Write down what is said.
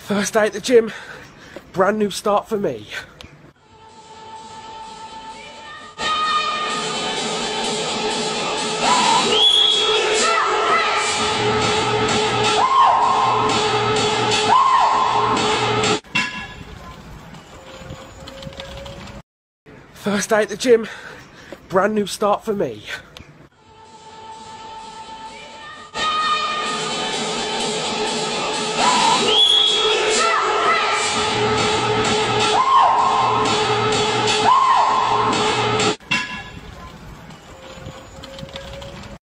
First day at the gym, brand new start for me. First day at the gym, brand new start for me.